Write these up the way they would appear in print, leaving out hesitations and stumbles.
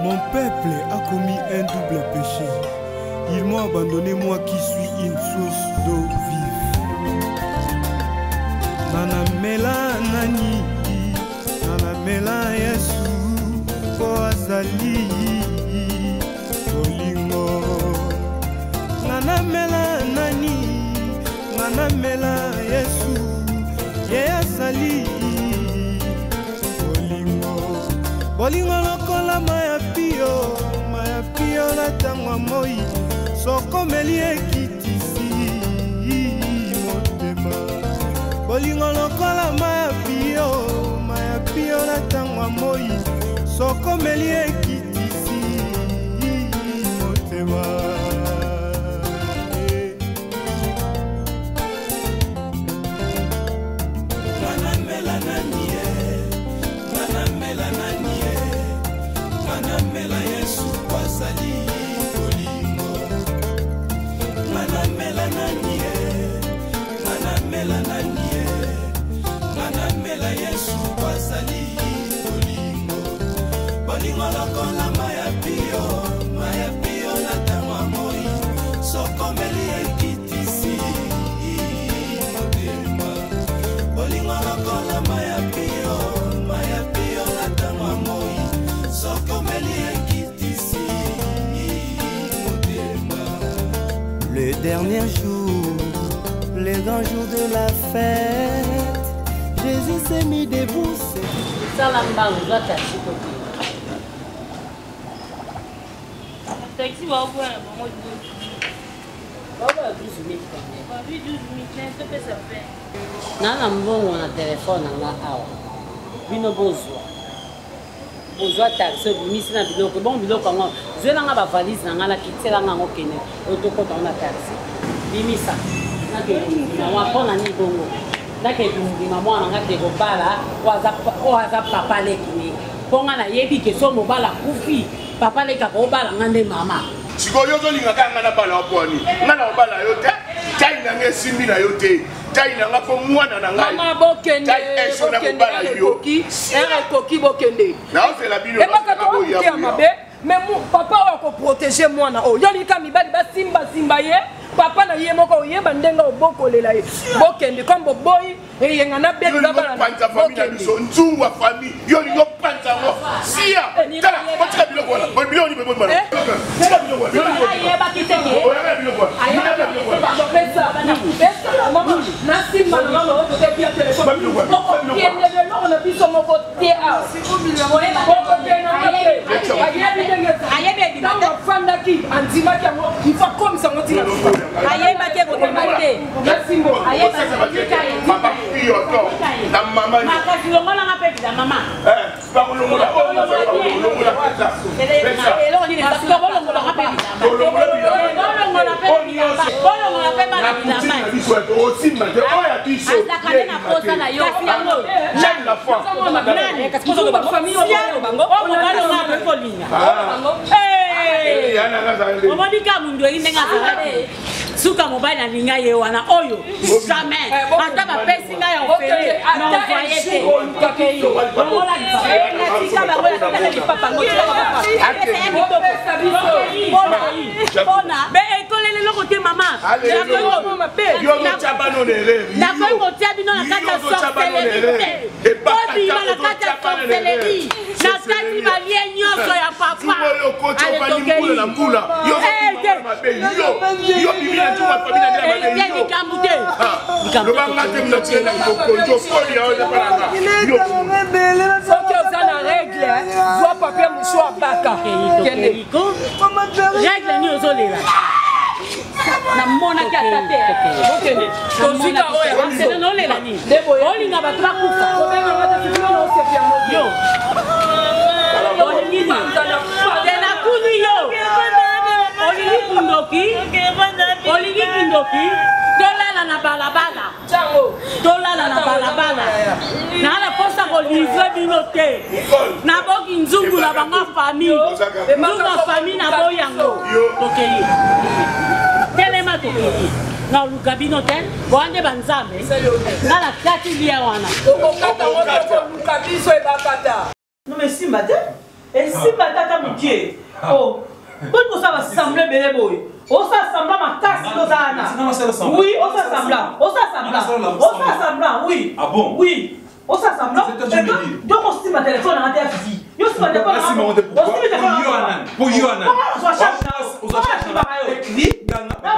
Mon peuple a commis un double péché. Ils m'ont abandonné, moi qui suis une source d'eau vive. Nanamela nani, nanamela Yesu, po azali bolingo. Nanamela nani, nanamela Yesu, ye azali bolingo. Bolingo lokola maya pio na tangwa moi, soko meli ekitisi motema. Bolingo lokola maya pio na tangwa moi, soko meli ekitisi motema. Nanamela nanie, nanamela nanie, nanamela Yesu kwazali bolingo. Nanamela nanie, nanamela nanie, nanamela Yesu kwazali bolingo. Bolingo lokola maya pio na tangwa moi, soko meli ekitisi motema. Bolingo lokola maya pio na tangwa moi, soko meli ekitisi motema. Le dernier jour, le grand jour de la fête, Jésus s'est mis debout. Taxi va ouvrir un moment de 12 minutes. 12 minutes, ce que ça fait. Nana mbongo na téléphone nga awa. Bino bozwa. Bozwa taxi bimisi na biloko. Bon biloko ngo. Zwela nga ba valise na nga na kitela nga ngokene. Otokota na taxi. Bimisa. Na ke mama pona ni bongo. Na ke bimima mwana nga te kobala waza papa lekini. Ponga na yebi ke so mobala kufi. Papa leka kobala ngande mama. Sikoyo zolinga kanga na bala oponi. Ngana obala yote. Tai na ngesimbi na yote. Tai na ngafo mwana na ngai. Mama bokende. Koki bokende. Na ose la bino. Mais papa va protéger mwana. Oh, yoli kami bali ba simba ye. Papa na ye moko ye bandenga oboko lela ye. Bokende comme boy e yenga na be na bala. Panta famille na biso nzungu wa famille. Yoli yo panta ngo. Sia. Tala, otika biloko wala. Bon biloko ni be bon mara. Tala biloko wala. Aye ba kitenge. Oya biloko wala. Aye ba biloko wala. Pesa mama na simba na mama o te pia téléphone. Kiende le lo na biso moko te a. Boko te na aye be di ba fanda ki anzima ki ngo ifa comme ça ngoti. Aye ba te ko te. Simbo. Aye ba te mama pio to. Na mama ni. Makasi longola nga pe da mama. Ba ko longola. Longola pesa. Elo ni ne ba ko longola nga pe da mama. Longola pe da mama. Longola pe ba da mama. Aussi ma de oya biso. Akane na posa na yo. J'aime la foi. Kasi ko zo ba famille o bango. O mo ba longa pe ko linya. Eh. Omoni ka mundu indenga zalade. Suka mobile na linga ye wana oyo. Jamais. Ata ba pesi nga ya ofere. Na voyete. Longola ni tika ba ngola tika ni papa ngola papa. Bona. Be ekolele loko te mama. Ya yo no chabano nere. Na ko tia bino na kata sorcellerie. Obi na kata sorcellerie. Na kati ba lie nyoso ya papa. Ale toke na mbula. Yo bibi na tuwa famille na mabe. Ni kambute. Lo banga te mna tiena ngokonjo foli ya ona paranga. Ok, on a la règle. Vois papier mouchoir baka. Règle ni ozolela. Na mona ki atate. Bokende. Tozika oya. Asena no lela ni. Olinga batwa kufa. Yo. Olingini. Tena kuni yo. Olingi kundoki. Olingi kundoki. Tolala na balabala. Tolala na balabala. Na la posa ko livre bino te. Na boki nzungu na banga famille. Nzungu famille na boyango. Tokeyi. Telema tokeyi. Na lukabino ten. Boande banzambe. Na la kati liya wana. Okokata woto lukabiso ebakata. Non mais si madame. Et si batata moukier, oh, quand ça va sembler belle boy, on s'assemble ma casse d'Ozana. Oui, on s'assemble, oui. Ah bon? Oui, on s'assemble. Donc on se dit ma téléphone à la vie. Yo se met pas pour Yohanan. On va chercher. Écrit dans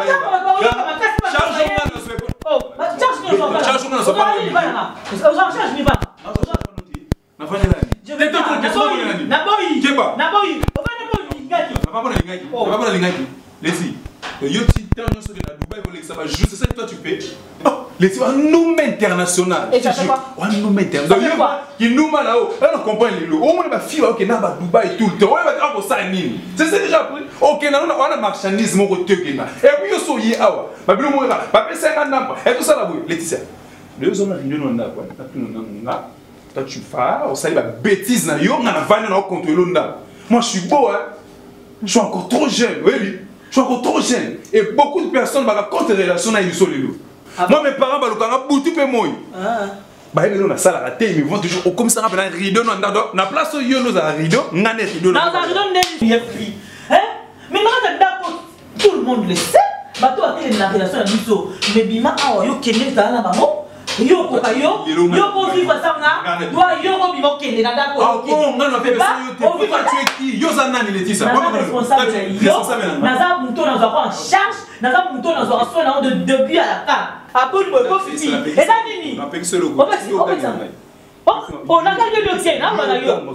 c'est ça que toi tu fais. Les nous international. Et ça fait quoi? Nous international. Qui nous mal là-haut. On comprend les lots. Au moins ma fille qui n'a pas Dubaï tout le temps. On va dire ça nini. C'est déjà pris. OK, on a marchandise mon côté qui na. Et puis yo soyez awa. Ba bilo mo ra. Ba pesa nga namba. Et tout ça là boy. Laetitia. Les hommes réunion on a quoi? Toi tu vas, on sait la bêtise na yo, on a vanné na contrôler nda. Moi je suis beau hein. Je suis encore trop jeune. Oui. Je suis encore trop jeune. Et beaucoup de personnes vont contre relation à une solide. Moi, mes parents, ils vont moi. Ils ont salle à rater, ils vont toujours comme ça, on a un rideau, on a place où il y a un rideau, on a un rideau. Non, un rideau, on a pris. Mais maintenant, tout le monde le sait. Bateau a été la relation à Bisso. Mais Bima, yo kende dans la maman. Yo ko vivre ça na. Toi yo ko vivre kende na dako. Ah bon, on a fait ça yo. On vit pas tuer qui? Yo zanani Laetitia. Moi responsable. Naza muto na zo en charge. Naza muto na zo soin de depuis à la fin. Après le fiti. Et ça nini? On paye solo. On a gagné le tien, hein, bana yo.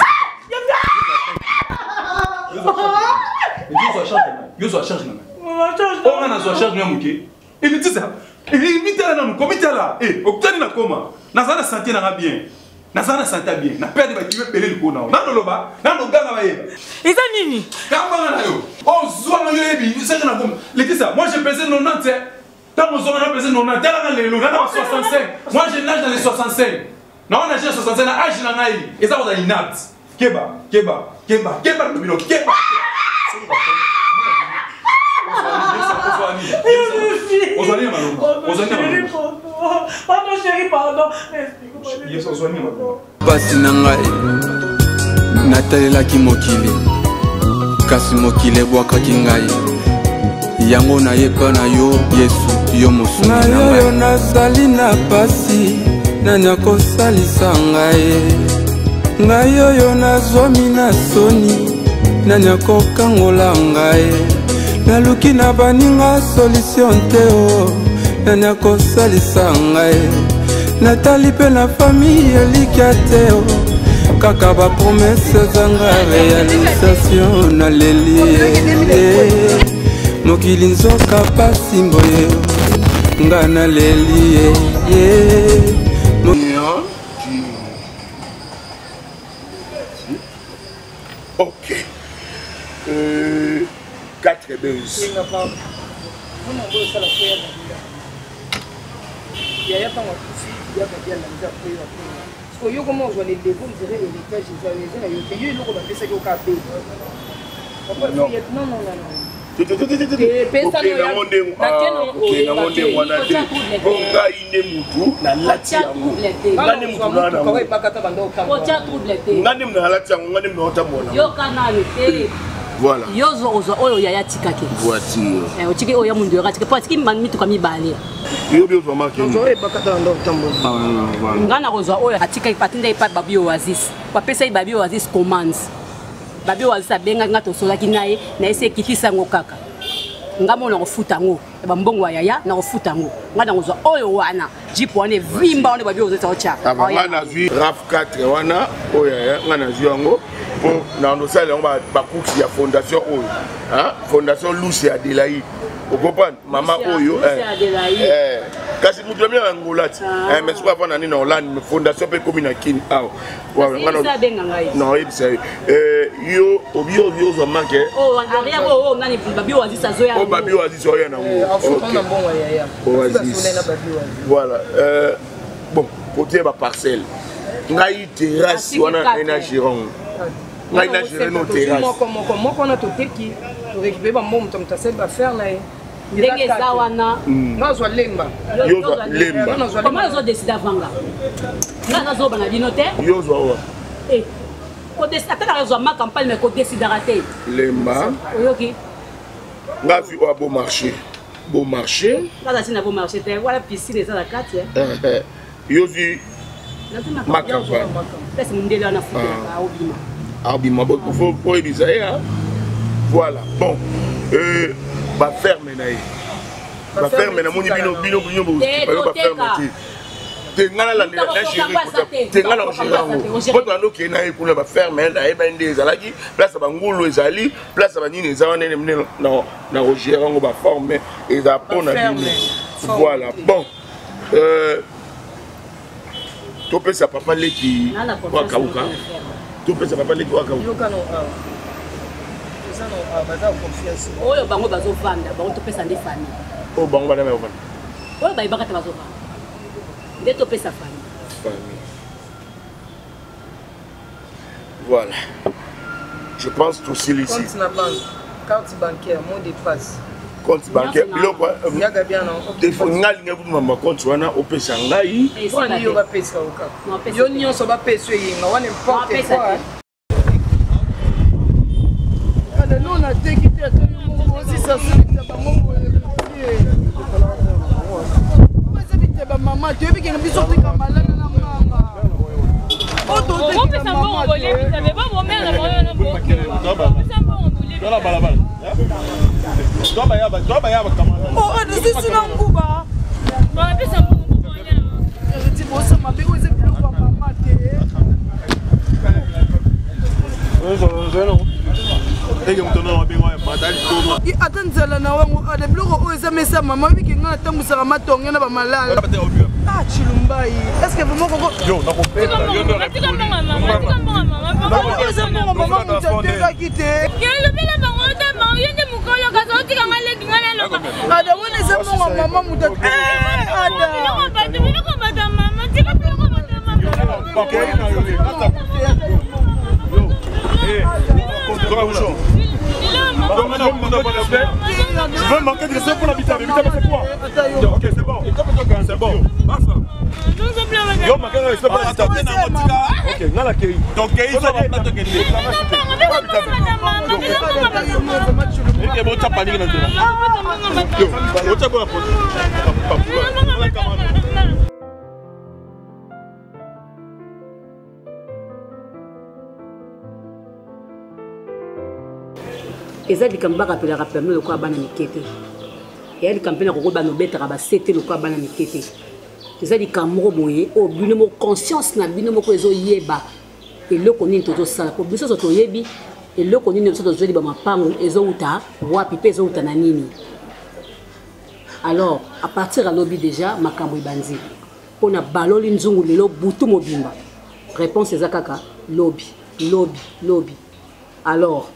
Yo so charge na. On a so charge na muke. Il dit ça. Il dit là non, comment là? Eh, obtenu na comment? Na ça na santé na bien. Na ça na santé bien. Na perdre ba qui veut peler le kona. Na loba, na no ganga ba yeba. Eza nini? Kamba na yo. On zoa yo yebi, c'est na comme. Il dit ça. Moi j'ai pesé 90. Tant mon zone a pesé 90, là dans les lots, là dans 65. Moi je nage dans les 65. Non, on nage dans les 65, là âge na ngai. Et ça vous a inapte. Keba. Le bilo keba. Pardon chérie, pardon. Basi na ngai natalelaki mokili kasi mokili ebwakaki ngai yango nayepa na yo Yesu yo mosungi na ngai yo nazali na pasi nani akosalisa ngai oyo nazwami na soni nani akokangola ngai naluki na baninga solution te o nani akosalisa ngai natali mpe na famille elikya te o kaka bapromese zanga réalisation naleli mokili nzoka pasi mboye nga naleli Ok. 4 buzz. Yo comment je les dévoue, je dirais l'héritage, voilà. Yozo oyo yaya tikake. Voiture. Otiki oyo mundu yaka tikake. Parce que mami to kami bale. Yo bio vraiment que. Ozo e bakata ndo tambo. Ngana ozo oyo atika ipatinde ipa babi oasis. Kwa pesa babi oasis commands. Babi oasis abenga ngato solaki naye na ese kitisa ngokaka. Ngamo na kofuta ngo. Ba mbongo wa yaya na kofuta ngo. Ngana ozo oyo wana. Jipo wane vimba wane babi oasis ocha. Ngana zui RAF 4 wana oyo yaya ngana zui ngo. Pour dans ça on va couper la fondation oyo hein fondation Lucie Adelaide vous comprenez maman oyo kasi mutu bien ngolati mais soit avant nani na Hollande fondation pe commune Kini ah voilà non c'est yo obio zo manque oh rien oh nani babi oasis azoya oh babi oasis oya na voilà bon côté ba parcelle ngai terrasse wana ena giron. Ngai na gérer nos terrasses. Moi qu'on a tout qui récupérer ba mom tam ta va faire là. Ndenge zawana. Nazo lemba. Yo lemba. Comment ils ont décidé avant là? Là nazo bana binote. Yo zo wa. Eh. ata na raison ma campagne mais ko décidera té lemba oyoki nga vu au beau marché là c'est na beau marché té voilà piscine ça la carte yo vu ma campagne c'est mundele na futa obima abima beaucoup faut bizarre voilà bon ba ferme na ye ba ferme na moni bino ba ferme tengana la chérie tengana la chérie pour toi qui na pour ba ferme na e ba ndeza la ki place ba ngulu ezali place ba nini ezana nene na Roger ngo ba forme eza pona bino voilà bon to pesa papa leki kwa kauka to pesa papa leki kwa kauka oyo bango bazovanda bango topesa nde famille oyo bango bana bavanda oyo bayebaka te bazovanda nde topesa famille voilà je pense tout ici compte na banque carte bancaire mot de passe compte bancaire biloko yaga bien non téléphone ngali ngai mama compte wana opesa ngai wana yo bapesa oka yo nyonso bapesa yinga wana n'importe quoi non na teki te aussi ça c'est ba mongo c'est vite ba maman tu veux que biso tika malala na mama on peut ça bon voler vite mais pas mon mère na bon ça bon voler dans la balabala toi ba ya ba kamala oh c'est sina nguba ba pesa bon voler je dis bon ça m'a bien osé plus ba maman te ata nzela na wangu ade biloko oyo eza mesa mama biki nga natambusaka matonge na bamalala chilumbai eske vraiment koko eza mbongo mama moto atekaki te ada wana eza mbongo mama moto Je veux manquer de respect pour l'habitat, mais c'est quoi? Ok, c'est bon. C'est bon. Yo, manquer de respect pour l'habitat. Ok, n'a la kei. Donc, kei, ça va pas te gagner. Ok, bon, tu as paniqué dans le temps. Yo, tu as quoi la photo? eza likambo bakapelaka permis lokola bana mike te eya likambo mpena koko banobetaka basete lokola bana mike te eza likambo moko boye oyo bino moko conscience na bino moko ezoyeba eloko nini tozosala po biso so toyebi eloko nini biso tozoliba mapango ezouta wapi mpe ezouta na nini alors à partir alobi déjà makambo ebandi mpona baloli nzungu lelo butu mobimba réponse eza kaka lobi alors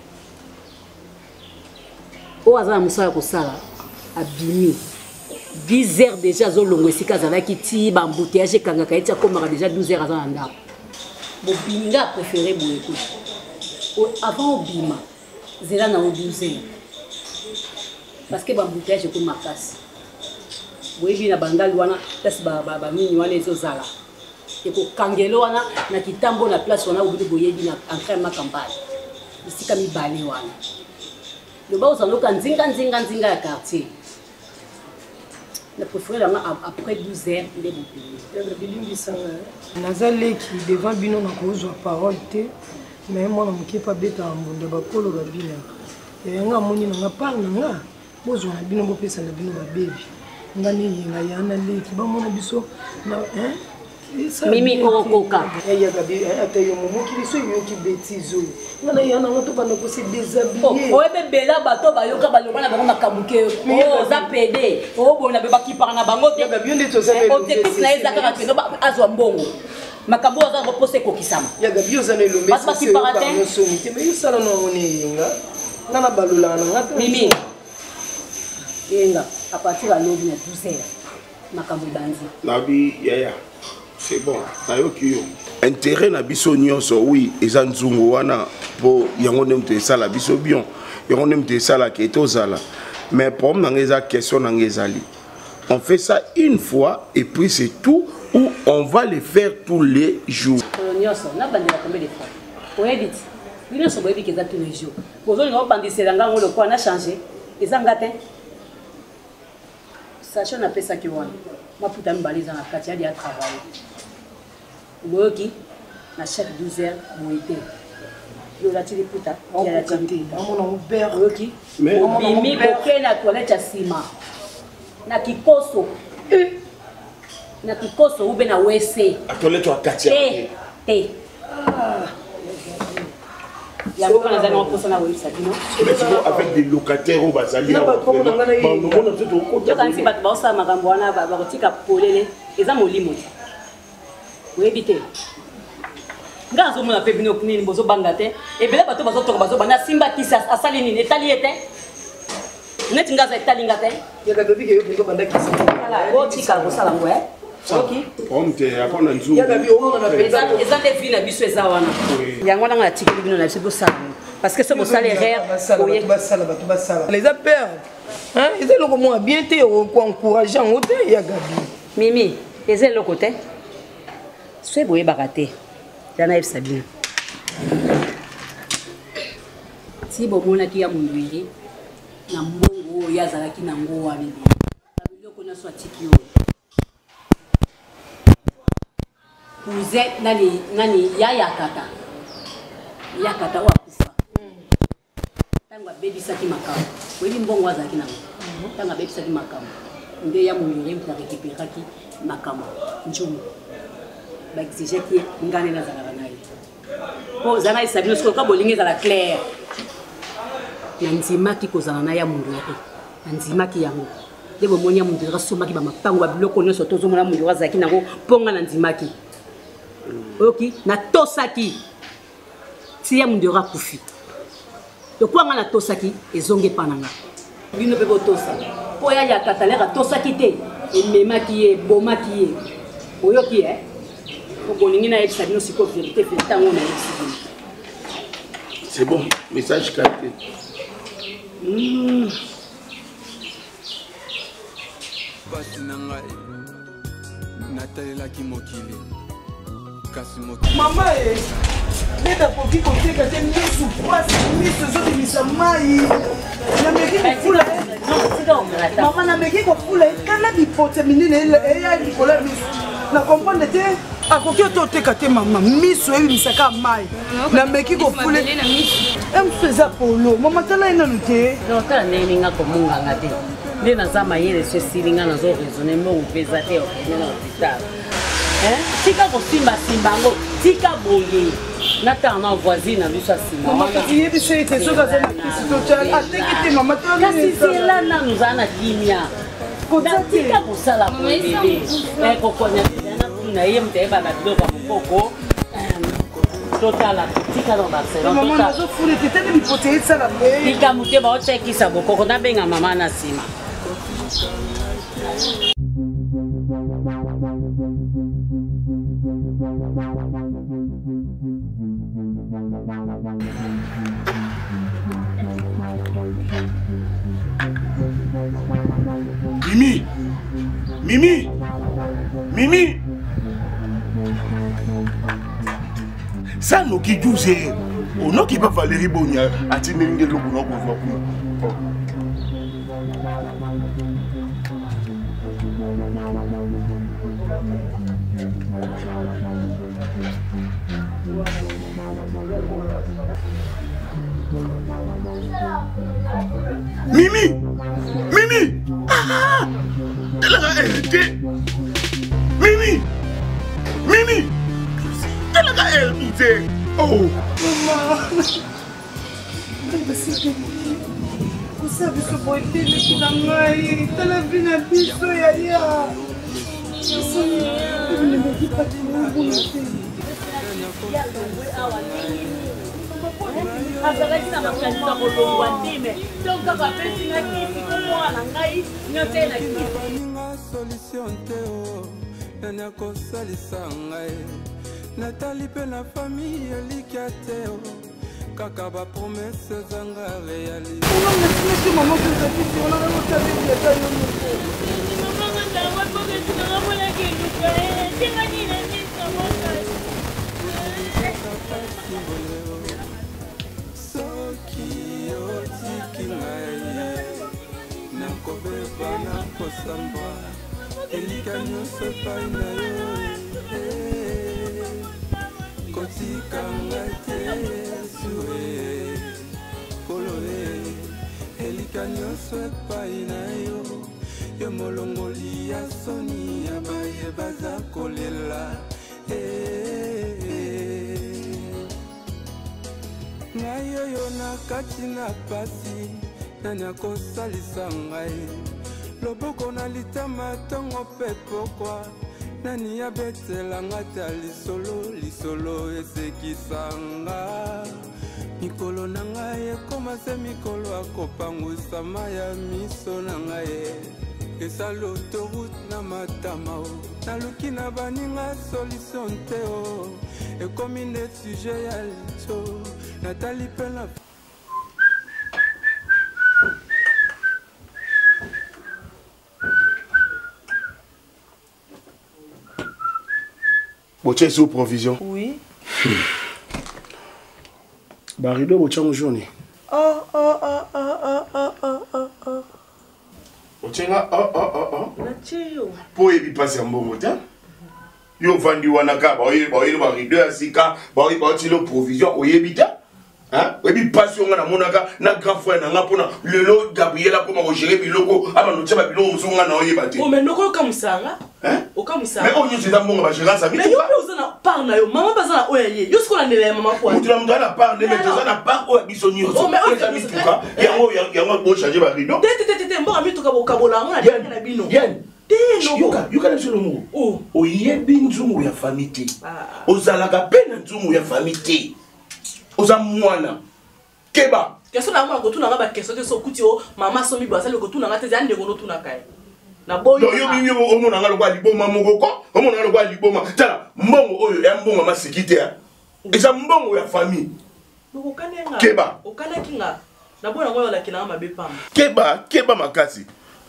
o aza na mosala kosala abimi 10 heures déjà azolongo esika azalaki ti bambouteillage ekangaka eti akomaka déjà 12 heures aza na ndako bobimi nga apréféré boye kuta avant obima zela nango 12 heures parce que bambouteillage eko makasi boyebi na bandali wana place bamini wana ezozala ekokangelo wana na kitambo na place wana obili boyebi na entrain ma campagne esika mibale wana loba ozaloka nzinga ya quartier na préféré langa après 12 heures nde bobimi naza leki devant bino na kozwa parole te mais mwana moke pa beta mbonda bakolo babina yanga moni nanga par nanga bozwa na bino bopesa na bino babebi nga ne yenga yana leki bamona biso na mimi okoka yaga bi atayo momokili so yoki betizo ngana yana ngoto bana ko se déshabiller oyebe bela bato bayoka balobana bango makabuke za pede bona be bakipaka na bango te bionde to za pede objectif na ezaka ka kendo azwa mbongo makambo za ko pose ko kisama yaga bio za lelo mbesi bakipaka te somi te me yusala no moni yenga ngana balula na ngata mimi yenga à partir de l'eau de 12 heures makambo banzi nabi yaya c'est bon nayoki yo intérêt na biso nyonso oui eza nzungu wana po yango nde moto esala biso bien yango nde moto esala ke tozala mais problème nanga eza question nanga ezali on fait ça une fois et puis c'est tout ou on va le faire tous les jours nyonso na bandela combien de fois oyebi ti bino so boyebi ke eza tous les jours bozoli na obandisela ngango lokwa na changer eza nga te sacho napesaki wana maputa mibale eza na kati yadi ya travail oyoki na chaque 12 heures boye te yolati liputa oyoki obimi boke na toilette ya nsima na kikoso ube na wese te yango kana zana waposa na website no avec des locataires au bazali yokanisi bato baosala makambo wana bakotika polele eza molimo te oyebi te nga azomona mpe bino nini bozobanga te ebele bato bazotoka bazobanda simba kisi asali nini etali ye te neti nga aza etalinga te otika kosala ngo eza nde vi na biso eza wana yango nanga natikeli bino na biso bosala parce que so bosala erreur eza père eza eloko mwa bien te encourage yango te ya gabi mimi eza eloko te so boyebaka te yana yebisa bino ti bomonaki ya mondwiri na mbongo oyo azalaki nango wana na biloko nyonso atiki oyo kuze nani yakata oyo akufa ntango abebisaki makambo oyebi mbongo azalaki nango ntango abebisaki makambo nde ya mondwiri mutu arekiperaki makambo njumu baexigeki ye ngane nazalaka na ye mpo oza na yesa bino sikoyoka bolingi ezala claire nandimaki kozala na ya mondwiri nandimaki yango nde bomoni ya mondwiri asomaki bamapango ya biloko nyonso tozomona mondwiri azalaki nango mponga nandimaki oyoki natosaki ti ya mondwiri akufi lokwanga natosaki ezongi epa na nga bino mpe botosa mpo ya yakatalere atosaki te ememaki ye ebomaki ye oyoki bolingi nayebisa bino siko vérité ntango nayebisi bino c'est bon message capté basi na ngai natalelaki mokili kasi mama neta koki koteka te misu pasi misu ezobimisa mai nameki kofula mama nameki kofula ekana bipote minene eya likolo ya misu na comprendre te akoki oto oteka te mama misu ebimisaka mai nameki kofula misu eza polo mama tala ye nanu te tala ndenge nga komonganga te nde naza mayele so esilinga nazoraisonne mbongo mpe eza te okende na hopital tika kosimbasimba yango tika boye natanga na voisine na biso asimbayebiso ete soki aza na kristo ateki te mama kasi zela nanu zala na kimia tika kosala boebele kokonya na ye moto ayebaka biloko ya mokoko totala tika na barcelontika mote baotekisa bokoko nabenga mama na nsima Mimi ça nous qui douze on n'a qui pas Valérie Bonia a tenu une de l'eau pour nous Mimi elle a hérité Mimi elle a hérité oh maman osabiso boeteleki na ngai tala vi na biso yaya nemeki patenaobuna te azalaki na makanisa kolongwa ndime donc kaka apesingaki sikomwana na ngai nyonso ye na baninga solution te o nani akosalisa ngai natali mpe na famille elikya te o kaka bapromese ezanga réalité pasi boleo soki otiki ngai nakobeba nakosamba elika nyonso epai na yo kotika ngai te Yesu kolo elika nyonso epai na yo yo molongoli ya soni ya baye baza kolela ngai oyo na kati na pasi nani akosalisa ngai loboko na litama ntongo mpe pokwa nani abetelanga ta lisolo esekisanga mikolo na ngai ekoma se mikolo akopangwisama ya miso na ngai esala autoroute na matama o naluki na baninga solution te o ekomi nde sujet ya liso natali mpe na Botiens sous provision. Oui. Barido botiens jaune. Botiens Natio. Po ebi passer mbongo ta. Yo vandi wanaka ba oye barido ya sika ba otilo provision oyebita. Hein? Ebi passion na monaka na grand frère na ngapona lelo Gabriela koma ko gérer biloko aba no tshaba biloko muzunga na oyebati. O menoko ka musanga. Hein? Oka musanga. Mais onyo c'est mbongo ba gérer ça. Mais yo pe uzana par na yo mama bazana oyaye. Yo sikola ndele mama kwa. Mutula mutala par ne metza na par o bisonyo. O mais o mituka. Yango bo changer barido. Tete mboka mituka bokabola ngona deke na bino. Yen. Yuka na solo mo. Oh. Oyebi nzungu ya famille. Ozalaka pe na nzungu ya famille. Oza mwana keba keso na mwa kotuna ngaba keso te so kuti o mama so mi basa le kotuna ngate za ndeko no tuna kai na boyo yo bibi o mona ngalo kwa liboma mongoko o mona ngalo kwa liboma tala mbongo oyo ya mbongo masikite ya eza mbongo ya famille nokokanenga keba okana kinga na bona ngoyo la kinanga mabepam keba makasi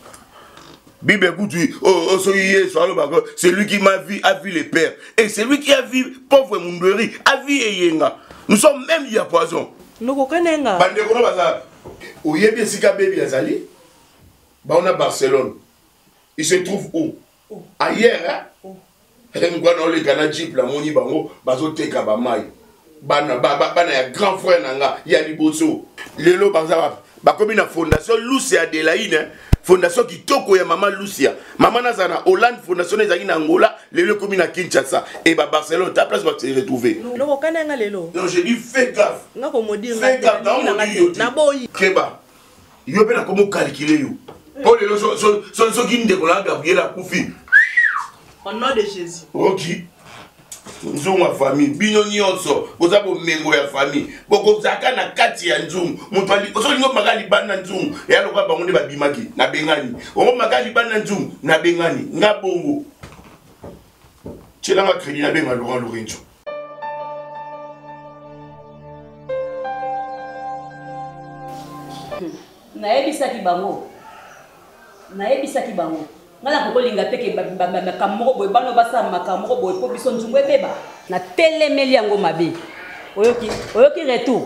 Bible écoute, oh, c'est lui qui m'a vu, a vu les pères. Et c'est lui qui a vu pauvre Mundori, a vu Eyenga. Nous sommes même il y a poison. Nous connaissons. Bande kono baza. Oyebi sika baby azali. Ba on a Barcelone. Il se trouve où? Ailleurs hein. Ngwa na le kana jeep la moni bango bazo teka ba mai. Bana ya grand frère nanga ya liboso. Lelo baza ba komi na fondation Lucia Adelaine. Fondation Kitoko ya Maman Lucia. Maman Nazana, Hollande, Fondation Nezaki na Angola, lelo komi na Kinshasa. Et bah Barcelone, ta place va se retrouver. Non, kananga lelo. Non, j'ai dit fais gaffe. Non, comme on dit, fais gaffe dans mon dit. Na boyi. Keba. Yo pe na komo calculer yo. Oh lelo so kinde ko la Gabriela Koufi. Au nom de Jésus. OK. Nzungu wa famille bino nyonso boza bo mengo ya famille boko zaka na kati ya nzungu mutu ali so lingo magali bana nzungu ya lokwa bango nde babimaki na bengani ongo magali bana nzungu na bengani nga bongo tshela crédit na benga Laurent Lorenzo naebisaki bango ngala kokolinga teke makamoko boye bano basala makamoko boye po biso nzungu ebeba na telemeli yango mabe oyoki retour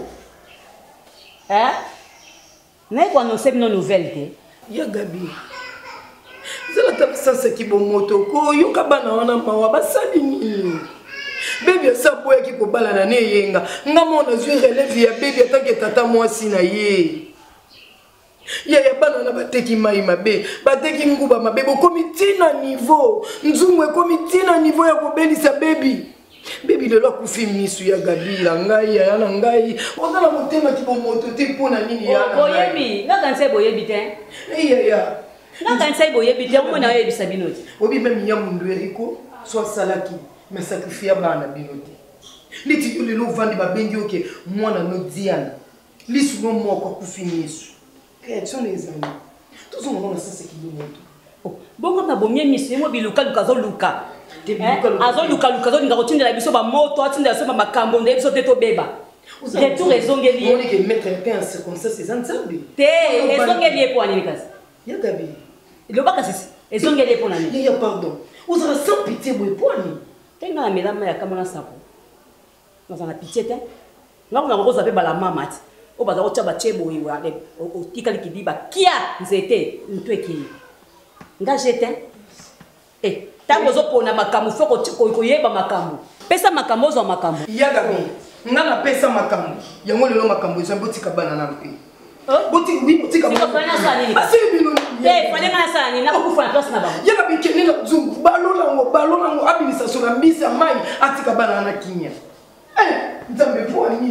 naye koannonce bino nouvelle te ya Gabi zala tabisasa kibomoto koyoka bana wana mawa basali nini bebi asaboyaki kobalana ne yenga nga mona zwi relève ya bebi atanke tata mwasi na ye ya bana na bateki mai mabe bateki nguba mabe bokomi tina niveau nzungu ekomi tina niveau ya kobelisa bebi lelo akufi misu ya Gabi la ngai ya na ngai ozala motema kibomoto te mpona nini ya na boyebi ngakanse boyebi te ya ngakanse boyebi te omona oyebisa bino te obi meme ya mundu eriko so asalaki me sakrifia bana bino te liti yo lelo ovandi babengi oke mwana no Diana lisu no moko akufi misu création des amis. Tout ce monde a ça c'est qui nous montre. Bongo na bomie misu mo biluka luka zo luka. Azo luka zo ndako tindela biso ba moto atindela so ba makambo nde biso te to beba. Retour ezongeli. On dit que mettre un pain c'est comme ça c'est ensemble. Te ezongeli pour ani kasi. Ya Gabi. Le baka sisi ezongeli pour ani. Ya pardon. Vous avez sans pitié boy pour ani. Tenga na melama ya kamana sako. dans un pitié nga on a rose avec la maman o baza ko tshaba tshebo iwa o tikali kibiba kia nzete ntweki nga jete tango zo pona makambo foko ko yeba makambo pesa makambo zo makambo yaga bi nga na pesa makambo yango lelo makambo zo botika bana na mpe boti oui botika bana fanya sani basi bino fanya kana sani na kufa na place na bango yaga bi kenela zungu balona ngo administration na mbisa mai atika bana na kinya nzambe pona nini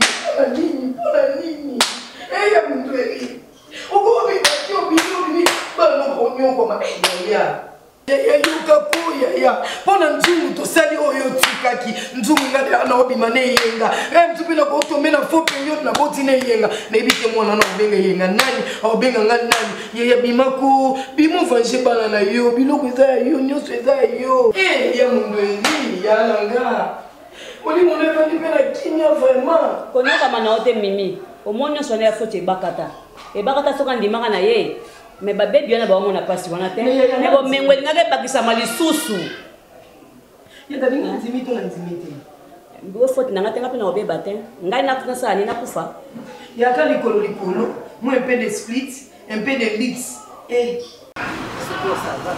ya mundweli ugobi bakyo bino bana ko nyoko ma ya yuka kuya ya pona nzungu tosali oyo tikaki nzungu ngati na obi mane yenga mtupina ko tomena fo period na boti ne yenga na ibike mwana na obenga yenga nani obenga nani ya bimako bimo vanje bana na yo biloko za yo nyoso za yo ya mundweli ya langa oli mona vandi pena kinya vraiment konyoka mana ote mimi omonyo sone ya foti bakata soka ndimaka na ye me babebi wana bamona pasi wana te me bo mengweli ngake bakisa mali susu yenda bingi nzimito na nzimite mbo foti nanga tenga pena obeba te ngai na sa ni na kufa ya ka likolo moi un peu de split un peu de leaks et c'est quoi ça va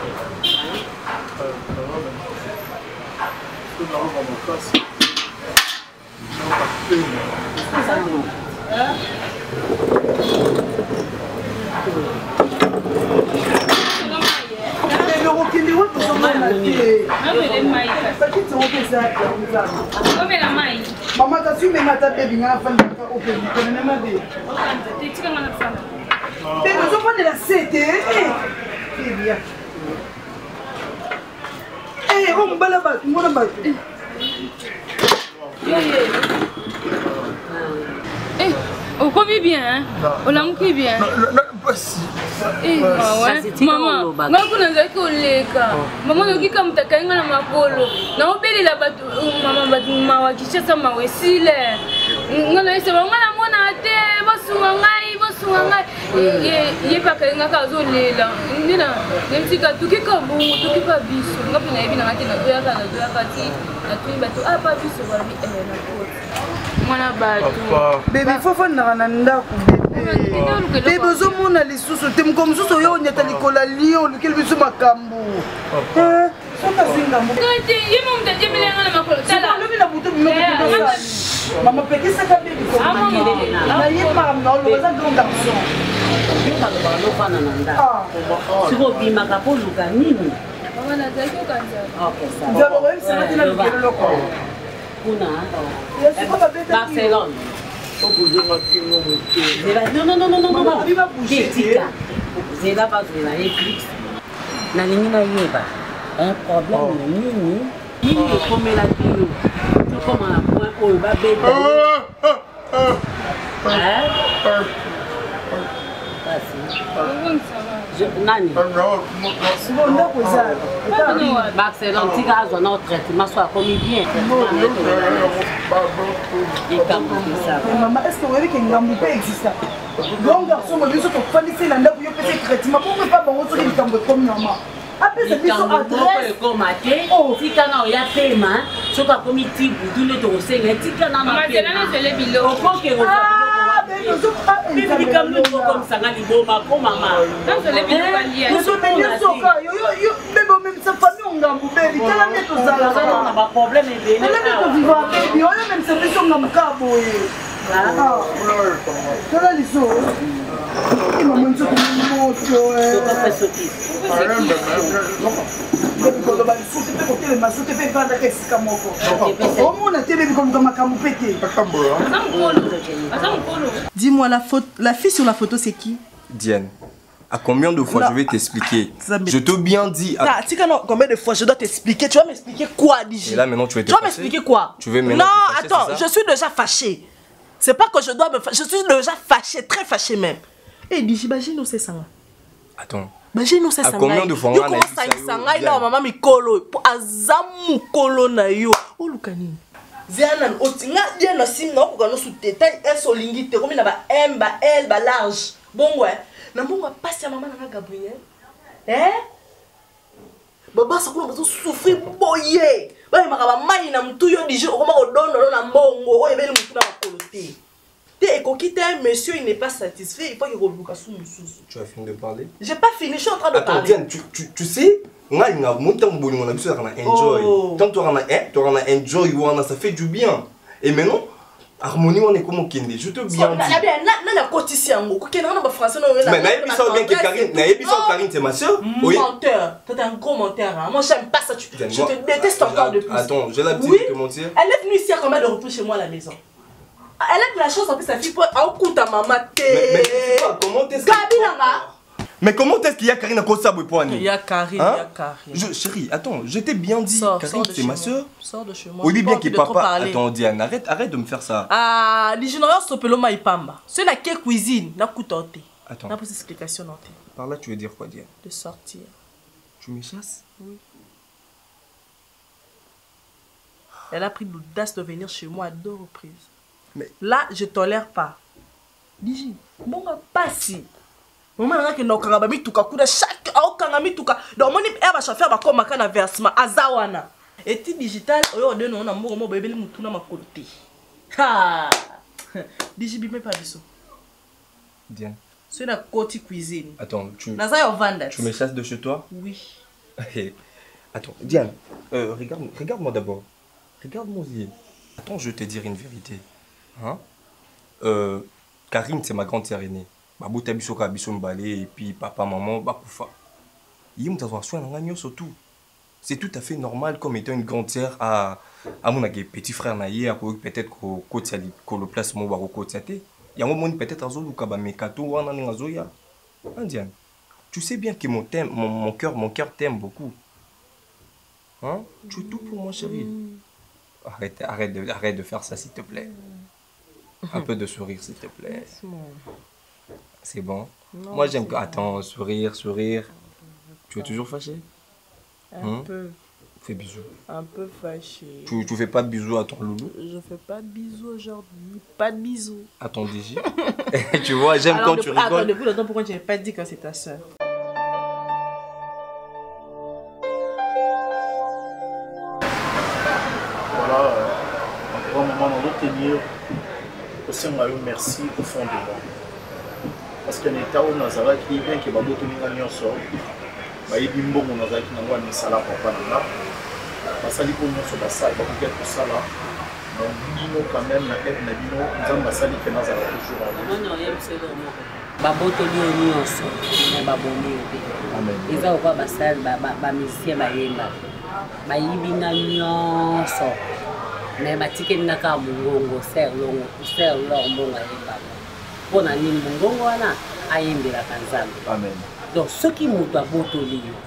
Mama ta sume mata baby ngana fanda ka open ko na made. Tika ngana fanda. Baby zo fanda la sete. Baby ya. On mbala ba, ngona ba. On comit bien, on a compris bien. Maman, maman nokika mutakainga na makolo na obelela batu mama batu mawakisha mawesile ngala ese ngala mona te basunga ngai ye pakainga kazolela ndina nemtika tukika bungu tukika biso ngapi na ebina ngati na doya kati na tuyi batu apa biso babi na koti mwana batu bébé fofa na ndako bébé bezo mona lisusu te mko msusu yo nyata likola lio lukeli biso makambo sona zinga mo kati yimo mtajemelenga na makolo tala lobi na butu bimoko mama pekisa ka bébé ko na yema na lo baza grand garçon yokaloba lofana na ndako siko bimaka po luka nini mama na zaki kanza nzalo wewe sema tina lukelo loko kuna Barcelone. Non. Zela pas de la Netflix. Na ningi na yeba. Un problème nini? Nini comme la bio. Tu comme à point au ba bébé. Nani? Barcelone, si gars ont notre traitement soit commis bien. Maman, est-ce que vous voyez que Ngambu peut exister? Grand garçon, moi, je suis fan de l'anda pour faire des traitements. Pourquoi pas bon sur les Ngambu comme maman? Après, c'est plus adresse. Oh, si quand on y a paiement, ce qu'on a commis type, tout le temps, c'est un petit canard. Maman, c'est là, c'est les billes. Comme ça, comme maman. Non, c'est les billes. Même sa famille, on a un bébé. Quel est ton salaire? On a pas de problème. Elle est vivre avec lui. On a même sa maison, on a un cabo. Quel est le son? Il m'a montré une moto. Dis-moi, la fille sur la photo, c'est qui? Diane. À combien de fois je vais t'expliquer? Je te bien dit. Combien de fois je dois t'expliquer? Tu vas m'expliquer quoi, Digi? Et là maintenant tu vas Tu vas m'expliquer quoi? Tu veux maintenant? Non, attends, je suis déjà fâchée. C'est pas que je dois me fâcher, je suis déjà fâchée, très fâchée même. Eh, Digi, imagine-nous c'est ça. Attends. Imagine-nous c'est ça. À combien de fois on a dit ça? Maman mikolo, azamu kolo na yo. Oh lukani. Ziana otinga diana sim na ko no sous détail un solingi te comme na ba M ba L ba large. Bon ouais. Na mbongo passe ya maman na Gabriel. Baba ça ko souffrir boyer. ba makaba mai na mtu yo dije okoma kodono na mbongo o ebeli mutu na makolote. Te ekokite monsieur il n'est pas satisfait, il faut qu'il rebuka sous mususu. Tu as fini de parler? J'ai pas fini, je suis en train de parler. Attends, Diane, tu sais, nga monta mboli on a biso na enjoy. Tant tu as enjoy wana ça fait du bien. Et maintenant harmonie on est comme kende. Je te bien dit. Na kotisi yango. Ko kende na ba français no mais na ebisa bien que Karine c'est ma sœur. Oui. Menteur, t'es un gros menteur. Moi j'aime pas ça. Je te déteste encore de plus. Attends, j'ai l'habitude de te mentir. Elle est venue ici à combien de retour chez moi à la maison. Elle a de la chance en plus sa fille pour écouter maman. Mais comment est-ce mais comment est-ce qu'il y a Karine à cause de ça, Boypoani? Il y a Karine, il y a Karine. Chérie, attends, je t'ai bien dit, Karine c'est ma soeur. Sors de chez moi. Oui, bien que papa. Attends, Diane, arrête de me faire ça. Ah, les gens n'ont pas l'homme à Ipamba. C'est la cuisine, n'a pas coûté. Attends. N'a pas d'explication. Par là, tu veux dire quoi, Diane? De sortir. Tu me chasses? Oui. Elle a pris l'audace de venir chez moi à 2 reprises. Mais là, je tolère pas. Digi, bon, pas si. Maman n'a que non kanga bami tuka kuda chaque au kanga mi tuka. Donc mon eba ba chauffeur ba koma kana versement azawana. Et ti digital oyo de non na mo bébé mutu na makolote. Ha. Digi bime pas biso. Diane. C'est la côté cuisine. Attends, tu me chasses de chez toi? Oui. Attends, Diane, regarde-moi d'abord. Regarde mon yeux. Attends, je vais te dire une vérité. Hein? Karine, c'est ma grande sœur aînée. Babouta bisoka bisombalé et puis papa, maman, bakoufa. Yim t'avoir soin en surtout. C'est tout à fait normal comme étant une grande sœur à mon petit frère naïe, peut-être que le place mon baro côté. Il y a un moment peut-être à Zolu Kabamekato ou en Azoya. Indienne, tu sais bien que mon cœur t'aime beaucoup. Hein? Tu es tout pour moi, chérie. Arrête de faire ça, s'il te plaît. Un peu de sourire, s'il te plaît. C'est bon. Non, moi, j'aime que... Attends, sourire. Tu es toujours fâché? Un peu. Fais bisous. Un peu fâché. Tu fais pas de bisous à ton loulou? Je fais pas de bisous aujourd'hui. Pas de bisous. À ton DJ? Tu vois, j'aime quand tu rigoles. Attends, depuis longtemps, pourquoi tu n'avais pas dit que c'est ta soeur? Voilà, un grand moment dans notre tenir. Aussi, on a eu merci au fond de moi. Parce qu'un état où Nazara qui est bien qui va beaucoup de gens sur, bah il dit bon Nazara qui n'a pas mis ça là pour pas là. Parce que pour nous sur la salle, bah peut-être tout ça là. Mais Bino quand même, la aide Nabino, nous avons passé que Nazara toujours en vie. Non, il y a c'est le mot. Babotoli nyonso, mais baboni ote. Amen. Eza okwa basal ba musicien ba yemba. Ba yibina nyonso. Mais batike ndaka mungongo ser longo yemba. Pona ni mungongo wana ayembela kanzambe. Amen. Donc ce qui mutu abotoli yo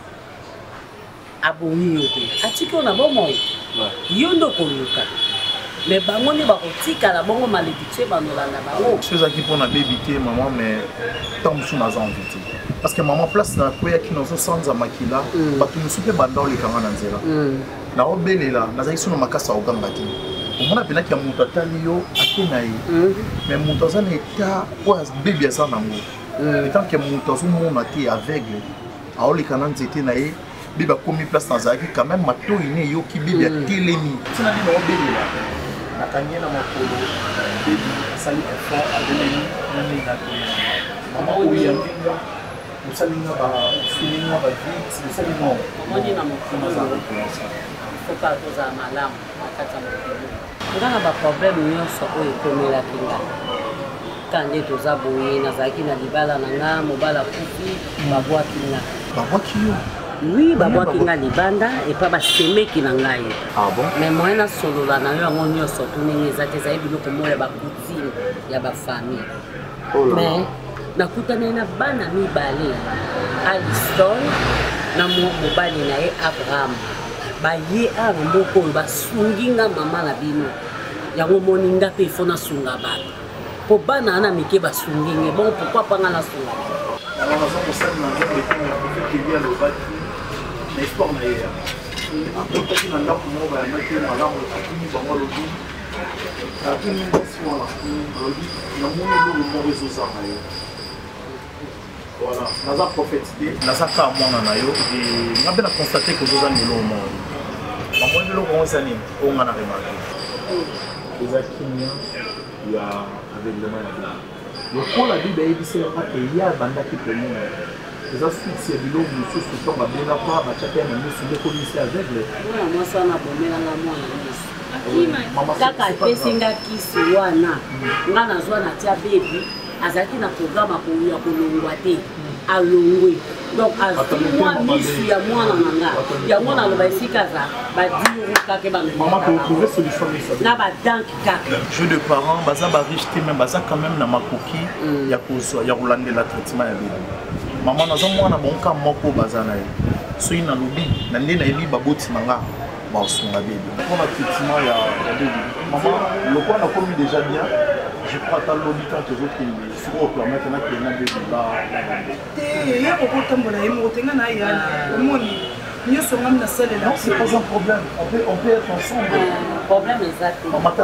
aboni yote atiki ona bomoyi yondo koluka mais bango ni bakotika bongo malédiction banolanda bango ceux qui pona bébité maman mais tant musu naza envie parce que maman place na koya ki nozo sanza makila batu musu pe banda olekanga na nzela na obelela nazaki sono makasa ogamba te omona pena ki mutu atali yo akena ye mais mutu aza na eta oyo bébé aza nango tant que mutu azomona te aveugle aoleka na nzete na ye biba komi place nazalaki quand même matoi ne yoki bibi atelemi tina bino obelela nakanye na makolo bibi asali effort adelemi nani na to mama oyo yambinga musalinga ba filinga ba vite musalinga moni na mokolo faut pas toza malamu nakata mokolo ngana ba problème nyonso oyo ekomelaki nga kande toza boye nazalaki na libala na nga mobala kufi babwaki nga babwaki yo oui babwaki nga libanda epa basemeki na ngai mais moyen nasolola na yo yango nyonso tunenge eza te ezali biloko moya bakutime ya bafamille mais nakutani na bana mibale Aliston na mobali na ye Abraham baye awa moko oyo basungi nga mama na bino yango moni nga mpe ifo nasunga bato po bana ana mike basungi nge bon pourquoi pas nga nasunga l'espoir na ye akotaki na ndako moko bayangaki malamu akimi bango alobi akimi mwasi wana alobi namoni eloko moko ezozanga yo voilà naza prophète te naza ka mwana na yo nga mpe na constate kozozanga eloko moko Maman de l'eau, nini on a remarqué. Les Akimiens, il y a avec le mal. Le point la Bible est dit c'est il y a banda qui peut nous. Les astuces c'est bilo monsieur ce temps va bien là pas va chaque année nous sommes commissaires aveugle. Moi ça na bomela na mwana. Kaka pesinga kisi wana. Nga nazwa na tia baby azaki na programme ya kolongwa te. Alongwe. Donc moi misu ya mwana nanga. Ya mwana lo ba esika za ba diru kake ba. Maman peut trouver solution na ba dank kaka. Jeu de parents baza ba riche même baza quand même na makoki ya ko ya rolandela traitement ya baby. Maman nazo mwana bonka moko baza na ye. So ina lobi na nde na yebi baboti nanga ba osunga baby. Pour le traitement ya baby. Maman le quoi na commis déjà bien. Je crois que l'objet que je fais, c'est pour maintenant qu'il y a des débats. Il y a beaucoup de temps pour non, c'est pas un problème. On peut être ensemble. Le problème est ça.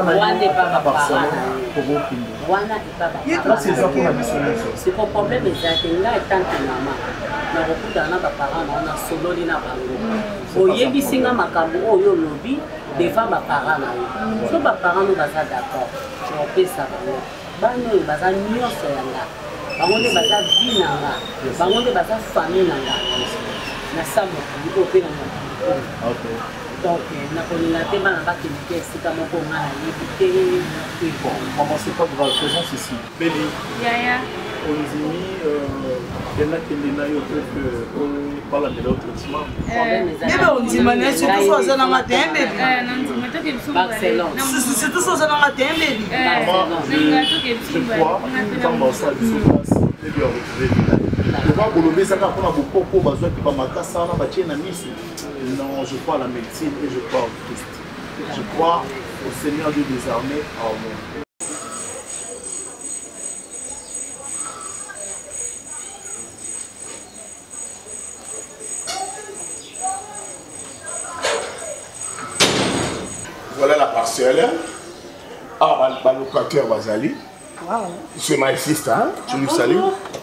C'est le problème est ça. Là, étant que maman, na beaucoup na ba parents na solo ni na bango. Oyebi singa makambo oyo lobi devant ba parents na yo. So ba parents no baza d'accord. On peut ça ba no baza nyonso yanga. Bango ne baza vie nanga. Bango ne baza famille nanga. Na samo ko pe na. OK. Donc na kolinga te bana ba kelike sika moko ngana yebite et bon, maman c'est pas grave, faisons ceci. Béli. Yaya. On dit il y en a qui disent là que parle de l'autre traitement. Mais on dit mané surtout soit ça dans matin bébé. Non, mais toi qui es Barcelone. C'est tout ça dans matin bébé. Maman, je crois quand on ça du souffrance, et bien retrouver. Je vois que le ça quand on a beaucoup pour besoin que ma casse ça on va tirer na mission. Non, je crois à la médecine et je crois au Christ. Je crois au Seigneur Dieu des armées. Amen. Voilà la parcelle. Ah, le locataire Bazali. C'est ma sister, hein? Je lui salue.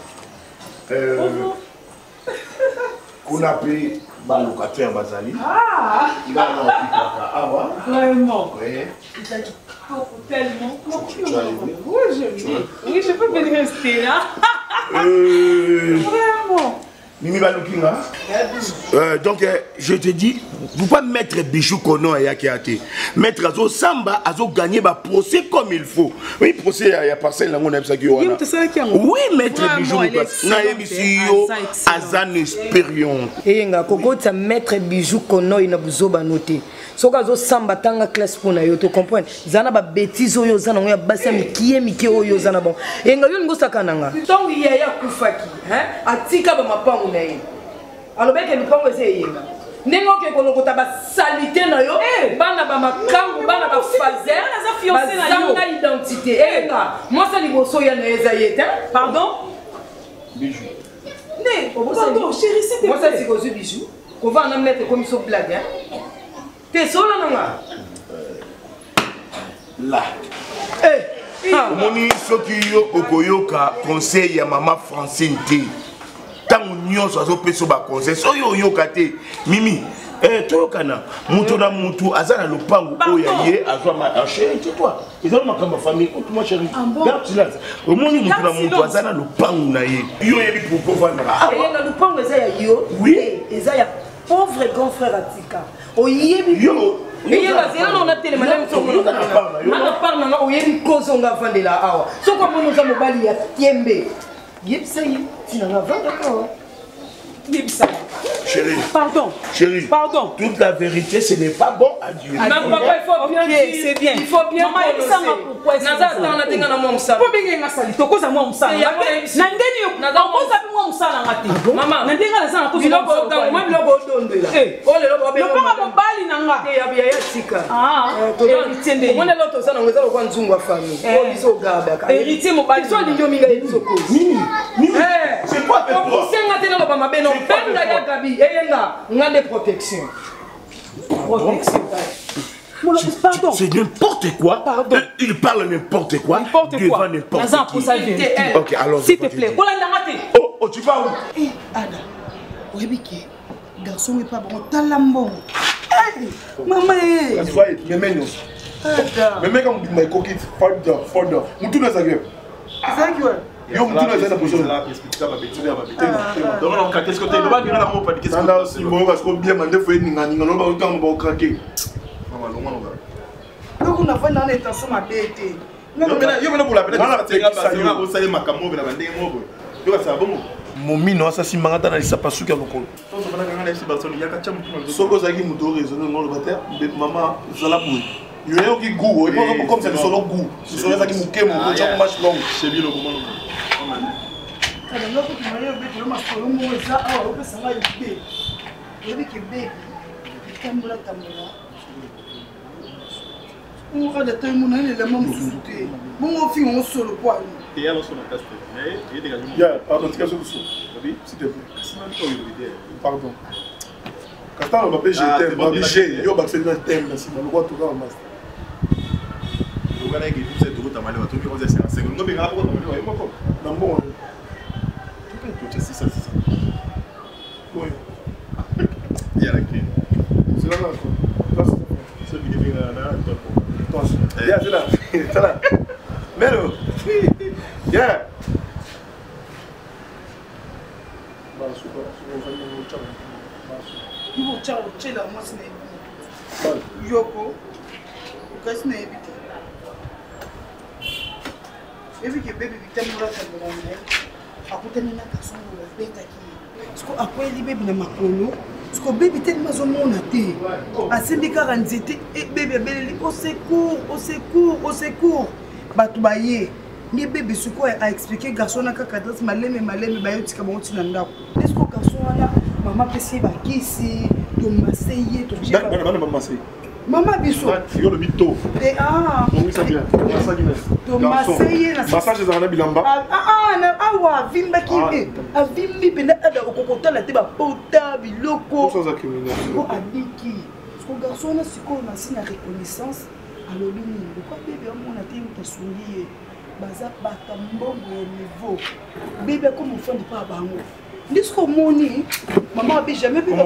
Qu'on a payé le locataire Bazali. Ah! Vraiment? Oui. Tellement. Oui, je peux venir rester là. Vraiment. Mimi Balukinga. Donc, je te dis, vous pas mettre Bijou Kono à Yakiate. Mettre Azo Samba, Azo gagner le procès comme il faut. Oui, procès, il y a parcelle dans mon épisode. Oui, mettre Bijou na émission Azan expérience. Et nga koko ta mettre Bijou Kono ina buzoba noté. Soka Azo Samba tanga classe pour na yo to comprendre. Zana ba bêtise oyo zana ngoya basa mikie oyo zana bon. Et nga yo ngosa kananga. Donc il y a kufaki, hein? Atika ba mapango. Alors bien que nous pouvons essayer. Nengo ke kolokota ba salité na yo, bana ba makambu, bana ba fazer, bazanga identité. Moi ça liboso ya na ezayete. Pardon? Bijou. Né, pardon, chérie, s'il te plaît. Moi ça c'est cause bijou. Qu'on va en mettre comme ça blague hein. T'es seul là non? Là. Moni soki yo okoyoka conseil ya maman Francine T. Tant on so azo peso ba conseil so yo yoka te Mimi toyokana mutu na mutu azana lopango oya ye azwa ma chérie toi ils ont ma famille tout moi chérie garde silence au moni mutu na mutu azana lopango na ye yo yebi pour vendre et na lopango eza ya yo oui eza ya pauvre grand frère Atika oyebi yo et il va dire on a télé madame so on a parle na oyebi kozo nga vandela awa so ko mo za mobali ya tiembe Yipsayi, tu n'en as pas d'accord. Yipsayi. Chérie. Pardon. Chérie. Pardon. Toute la vérité, ce n'est pas bon à Dieu. Non, papa, il faut bien dire. C'est bien. Il faut bien prononcer. Naza, on a dinga na moi msala. Faut bien nga sali. Toko za moi msala. Na ndeni yo. Naza ko za moi msala ngati. Mama, na ndinga na sana ko zo. Biloko ka, moi biloko odondela. Oh le lobo abelo. Lopo ka mbali nanga. Ya tika. To héritier. Moi na loto sana ngeza ko nzungu wa famille. Oh biso gaba ka. Héritier mo bali. So linyo minga biso ko. Mimi. C'est quoi avec toi? C'est nga tena ba mabeno. Benda ya gabi. Eyenga ngande protection. Protection. Pardon. C'est n'importe quoi. Pardon. Il parle n'importe quoi. N'importe quoi. N'importe qui. Ok, alors. S'il te plaît. Oh, tu vas où? Eh, Ada. Orebiki. Garçon est pas bon. Talambon. Maman, mais quand vous dites coquille, further. Moutou n'a zagué. Yo moutou n'a zagué position. Donc qu'est-ce que tu dois dire là mon pas qu'est-ce que si bon parce que bien mandé faut ninga non ba autant ba craquer. Donc on a fait une intention ma bête. Yo maintenant pour la peine ça va ça makambo na bandé mo. Yo ça bon. Momino ça si mangata na lisa pasuka lokolo. Tonzo bana ngana isi Barcelone yaka chamu tuno. Soko zaki muto raisonner ngolo bater maman zala boui. Yo yo ki goût, il comme ça le solo goût. Ce sont zaki muke mo ko match long. C'est bien le comment. Kada loko tumaye bete yo masolo mo za awa ope sanga yibe. Yebi ke bebe. Tambula. On va de temps mon année le même sous-té. Bon fi on solo quoi. Et alors sur la casse mais il dégage. Ya, pardon, tu casses sous. Oui, s'il te plaît. Pardon. Quand on va payer j'étais obligé, yo ba c'est un thème là, si on voit tout dans le master. Le gars qui dit c'est tout ta malade, tout qui c'est 5. Non mais rapport non bon. Tu sais ça. Oui. Il y a la clé. C'est là quoi. Ce qui devient là. Yeah, c'est là. Melo. Yeah. Ibo chao chela mwasi na ibi. Yoko. Ukasi na ibi. Ebi ke bebe bitamura tambara. Akutani na kasongo la beta ki. Sko akweli bebe na makolo. Sko bebe tellement zomona te. Asimbi kaka nzete e bebe beleli au secours. Batu baye. Ni bebe suko a expliqué garçon na kaka adresse maleme bayo tika bango tina ndako. Est-ce que garçon wana mama pesi ba kisi to maseye to jeba. Bana maseye. Mama biso. Yo le bito. Oui ça bien. To maseye na massage za na bilamba. Na awa vimba ki avimbi pena ada okokota la te ba pota biloko. Sans accumuler. Ko abiki. Parce que garçon na siko na sina reconnaissance alobi ni. Pourquoi bébé on a te mutasuli baza bata mbongo ya niveau. Bébé comme on fait pas bango. Ndisco moni maman abi jamais bébé.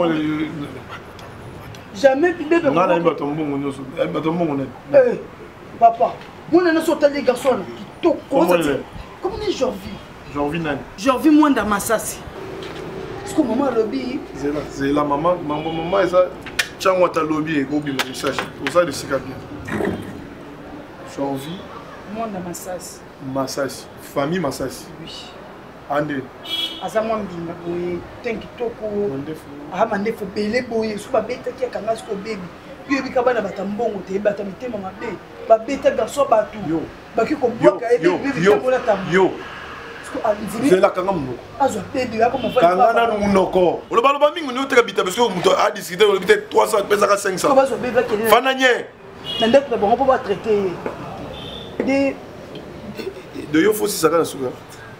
Jamais bébé. On a bata mbongo nyoso. Bata mbongo na. Papa, mon na so tali garçon qui to comment ni Jorvi nani? Jorvi mwanda masasi. Ndisco maman lobi. C'est la maman ça changwa ta lobi et gobi mo message. Pour ça de sika bien. Jorvi Mwanda Masasi. Masasi. Famille Masasi. Oui. Ande. Azamwa mbinga boye. Tenki toko. Mandefu bele boye. Suba beta kia kangazi ko baby. Yo bika bana bata mbongo te bata mitema mabe. Ba beta garçon batu. Yo. Baki ko boka ebe bebe tamola tamu. Yo. C'est la kanga munoko. Azo baby yako mfa. Kanga na munoko. Oloba mingi ni oteka bita parce que muto a discuté on bita 300 pesa ka 500. Ko bazo bebe kele. Fana nye. Nande ko bon ba traiter. De yo faut si ça kana suga.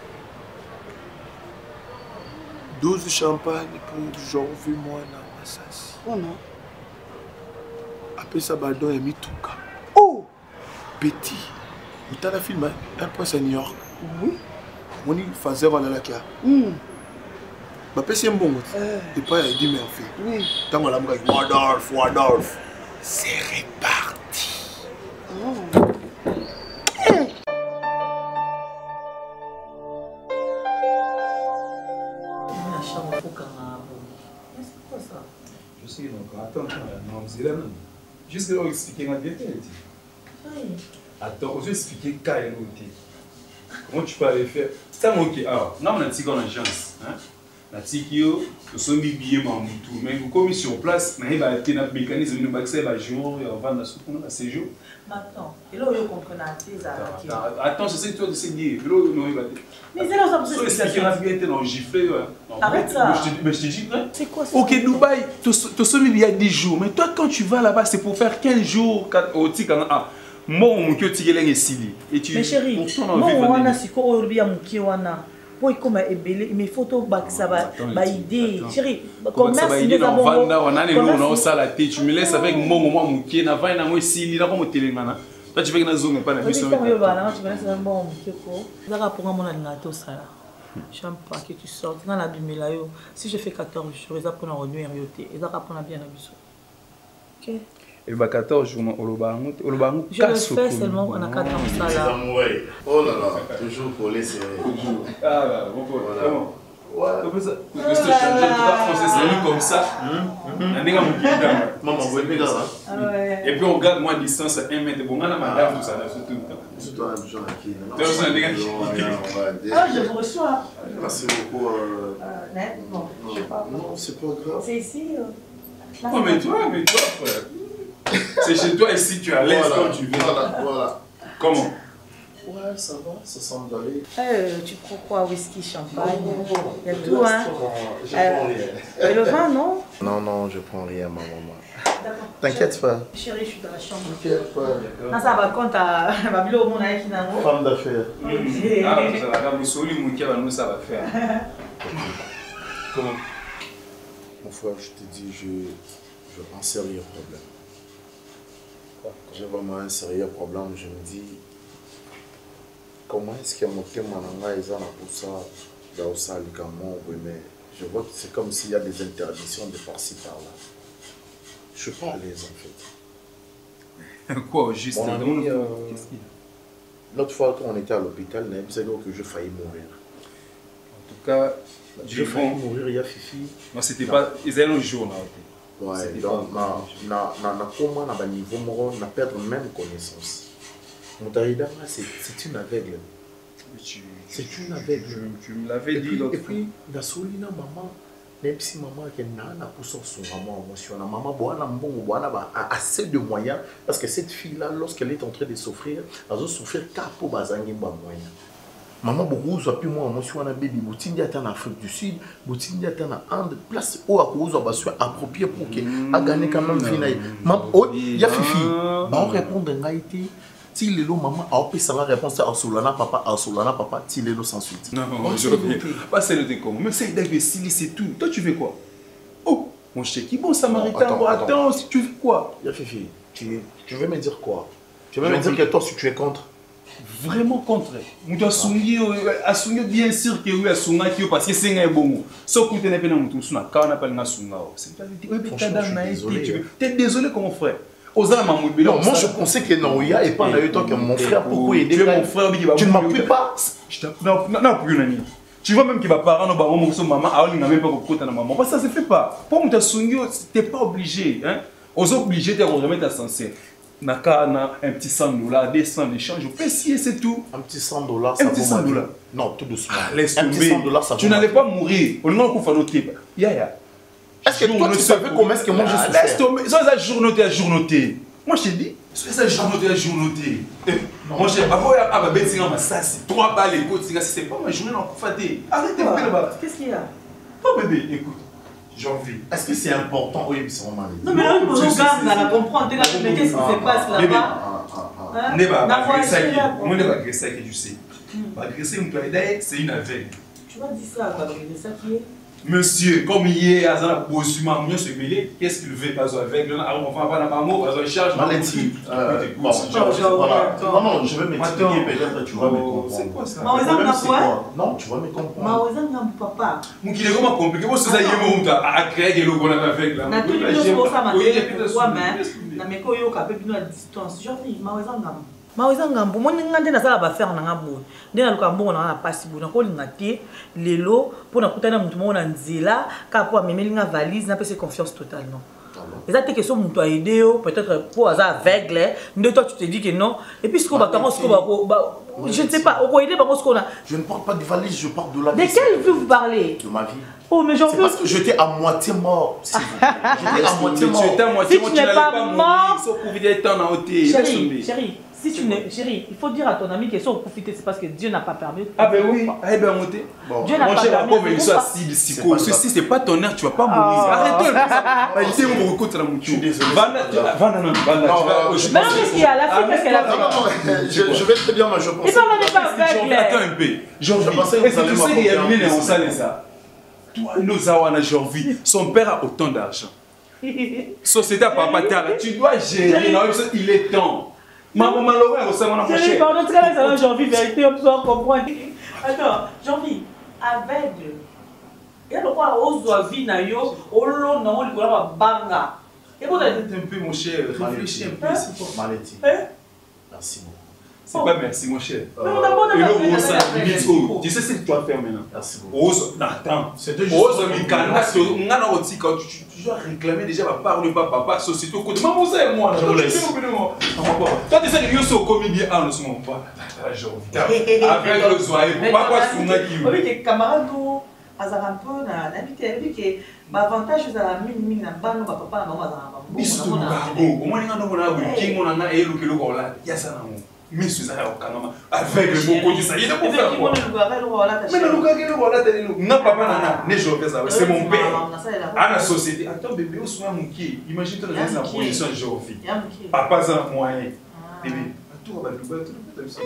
12 champagne pour Jorvi Mwana Masasi. Oh non. Après ça badon et mituka. Oh. Petit. Tu as film un point à New York. Oui. On y faisait voilà la kia. Bah c'est un bon. Et pas il dit merci. Oui. Tant on l'a dit Wadolf. C'est réparti. Oh. Je sais, donc attends, non, c'est là même. Juste pour expliquer ma vérité. Attends, je vais expliquer comment tu peux aller faire. C'est un ok. Alors, là, on a dit qu'on a une chance. On a dit que nous sommes billets, mais comme sur place, on a un mécanisme de accès à jour et on va dans ce séjour. Maintenant, et là, on comprend attends, je sais que toi, tu sais dire. Mais c'est là ça vous expliquer la vérité, non, giflé. Arrête ça. Mais je te dis, c'est quoi ça? Ok, Dubaï, tu sommes il y a 10 jours, mais toi, quand tu vas là-bas, c'est pour faire 15 jours au Tika. Moi, on m'a dit et tu. Mais chérie, moi, on a si quoi au bien Mukiwana. Pour comme ébélé, mes photos, ça va idée. Chérie, comment ça va idée dans Vanda, on a les noms, on a ça la tête. Tu me laisses avec mon moment Muki, na va na moi si, là comme télémana. Toi, tu fais que zone pas la mission. Tu me laisses avec bon Muki ko. Là pour mon alinato ça là. J'aime pas que tu sortes dans la bimela yo. Si je fais 14 jours, ils apprennent à renouer en yoté. Ils apprennent à bien la biso. Et bah 14 jours au Lobango. Je le fais seulement on a 4 ans ça là. Oh là là, toujours collé c'est. Ah bah bon comment? Ouais. Comme ça. Je te change de français c'est comme ça. Maman vous êtes là. Et puis on garde moins de distance à 1 mètre. Bon on a madame tout ça là surtout. C'est toi un genre qui. Ah je vous reçois. Merci beaucoup. Non, je sais pas. Non, c'est pas grave. C'est ici. Oh mais toi frère. C'est chez toi ici, tu es à l'aise quand tu viens. Voilà. Comment? Ouais, ça va, ça semble aller. Tu prends quoi? Whisky, champagne? Il y a tout, hein? Je prends rien. Le vin, non? Non, je prends rien, ma maman. T'inquiète pas. Chérie, je suis dans la chambre. T'inquiète pas. Non, ça va compte à ma bio, mon ami qui n'a pas. Femme d'affaires. Ça va faire. Comment? Mon frère, je te dis, j'ai un sérieux problème. J'ai vraiment un sérieux problème. Je me dis, comment est-ce que mon thème en anglais est pour ça, dans ça, mais je vois que c'est comme s'il y a des interdictions de par-ci par-là. Je suis pas à l'aise en fait. Quoi, juste mon ami, l'autre fois quand on était à l'hôpital, c'est là que j'ai failli mourir. En tout cas, j'ai failli mourir, il y a Fifi. Non, c'était pas. Ils avaient un jour là. Ouais, donc, comment on a niveau moral, on a perdu même connaissance. Moutaïda, c'est une aveugle. C'est une aveugle. Tu me l'avais dit l'autre fois. Et puis, dans Solina, maman, même si maman a poussé son maman émotionnel, maman a assez de moyens parce que cette fille-là, lorsqu'elle est en train de souffrir, elle va souffrir car pour bazangi moyens. Maman beaucoup soit plus moi émotion na baby botindi ata en Afrique du Sud botindi ata na Inde place où à cause on va se approprier pour que a gagner quand même vie na il y a Fifi ba on répondre ngaité ti lelo maman a opé ça la réponse à Solana papa ti lelo sans suite. Non je reviens pas c'est le comment mais c'est d'imbécile c'est tout. Toi tu fais quoi? Oh mon cher qui bon samaritain attends si tu fais quoi? Il y a Fifi tu veux me dire quoi? Tu veux me dire que toi si tu es contre? Vraiment contre. Nous doit assumer bien sûr que oui assumer parce que c'est un bon. Sauf que tu n'es pas dans tout ça quand on appelle nasunga. C'est pas dit. Tu es désolé comme frère. Non, moi je pensais que non, il y a et pas toi que mon frère pourquoi aider. Tu es mon frère tu ne m'appuies pas. Non, plus une tu vois même qu'il va parler à nos maman, il n'a même pas côté de maman. Parce que ça se fait pas. Pour nous t'assumer, tu n'es pas obligé hein. Aux obligés de remettre à sensé. Naka un petit $100, 200 d'échange, je peux essayer, c'est tout. Un petit $100, ça vaut $100. Non, tout doucement. Laisse tomber. Tu n'allais pas mourir. On n'a pas fait est-ce que toi tu savais comment est-ce que moi je suis? Laisse tomber. Ça journoté à journoté. Moi je t'ai dit, ça journoté à journoté. Moi je t'ai dit, ça c'est 3 balles les côtes, c'est pas ma journée, non, fatigué. Arrêtez de faire le bas. Qu'est-ce qu'il y a? Oh bébé, écoute. J'envie. Est-ce que c'est important? Oui, c'est vraiment mal. Non, mais là, on regarde, on comprend. Mais qu'est-ce qui se passe là-bas? Ne va pas agresser. Moi, ne va pas agresser que tu sais. Agresser une toilette, c'est une aveugle. Tu vas dire ça à Gabriel, c'est ça qui est? Monsieur, comme il est à la position, il se mêler, qu'est-ce qu'il veut? Pas avec on va pas la maman, pas charge. Maladie. Non, je vais m'expliquer peut-être, tu vas me comprendre. C'est quoi ça? Non, tu vas me comprendre. Papa. Mon qui est vraiment compliqué, moi c'est ça, il y a à créer des logos avec là. Na tout le monde ça m'a dit pourquoi mais na meko yo ka pepi à distance. Genre Mawezanga mbo moni ngande na sala ba faire na ngabo. Ndena luka mbongo na pasi bona ko linga te lelo pour na kutana mutu mo na nzela ka po amemeli nga valise na pese confiance totalement. Les que sont mutu aider yo peut-être pour hasard aveugle nde toi tu te dis que non et puis ce qu'on va comment ce qu'on va je ne sais pas au aider ce qu'on a. Je ne parle pas de valise, je parle de la vie. De quelle vie vous parlez? De ma vie. Oh mais j'en veux. Parce que j'étais à moitié mort. J'étais à moitié mort. Si tu n'es pas mort, chérie. Si tu n'es, chérie, il faut dire à ton ami qu'ils sont profités, c'est parce que Dieu n'a pas permis. Ah ben oui, ah ben monter. Dieu n'a pas permis. Ceci c'est pas ton air, tu vas pas mourir. Arrête-toi. Il t'aime beaucoup de la mouture. Je suis désolé. Mais qu'est-ce qu'il y a la fille, qu'est-ce qu'elle a fait? Je vais très bien, mais je pense. Il parle pas avec. Attends un peu. Est-ce que tu sais qu'il y a mille en salle ça? Toi, nous avons Jorvi, son père a autant d'argent. Société à papa, tu dois gérer. Il est temps. Maman malheureux, c'est mon approche. Pardon, tu as Janvier, vérité, on doit comprendre. Attends, Janvier, aveugle. Il y a le quoi, on doit vivre, on doit banga. Arrête un peu, mon cher. Réfléchis un peu. C'est quoi? Maletti. Merci beaucoup. C'est pas merci, mon cher. Tu sais ce que tu dois faire maintenant. Merci beaucoup. Attends. Tu dois réclamer déjà ma part de papa, société au côté. Maman, c'est moi. Toi, tu sais que nous sommes commis bien. Ah, nous sommes pas. Avec le soirée. Pourquoi tu m'as dit? Oui, les camarades, un peu, n'habitez que l'avantage de la mine, la banque, papa, maman, au moins, mais c'est ça, avec le mot ça y est, pour faire quoi? Mais non, papa, c'est mon père. À la société, attends, bébé, où soit mon qui? Imagine-toi dans la position de Jovi. Papa, c'est un moyen. Bébé, tout va bien, tout va bien.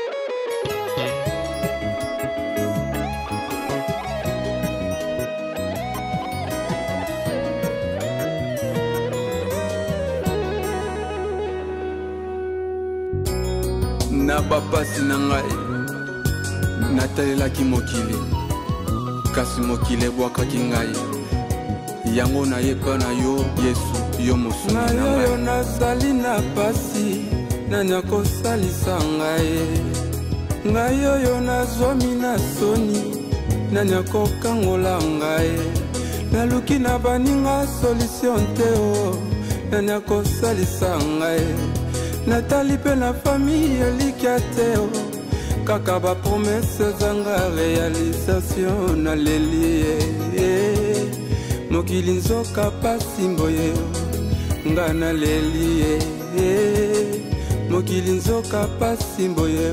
Na bapasi na ngai natalelaki mokili kasi mokili ebwakaki ngai yango nayepa na yo Yesu yo mosungi na ngai yo nazali na pasi nani akosalisa ngai oyo nazwami na soni nani akokangola ngai naluki na baninga solution te o nani akosalisa ngai natali mpe na famille elikya te o kaka bapromese zanga réalisation naleli mokili nzoka pasi mboye nga naleli mokili nzoka pasi mboye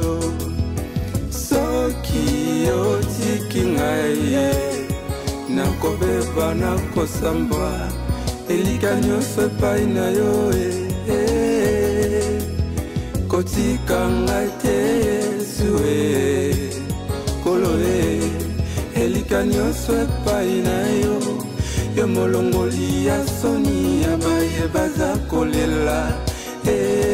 soki otiki ngai nakobeba nakosambwa elika nyonso epai na yo kotika ngai te Yesu kolo elika nyonso epai na yo yo molongoli ya soni ya baye baza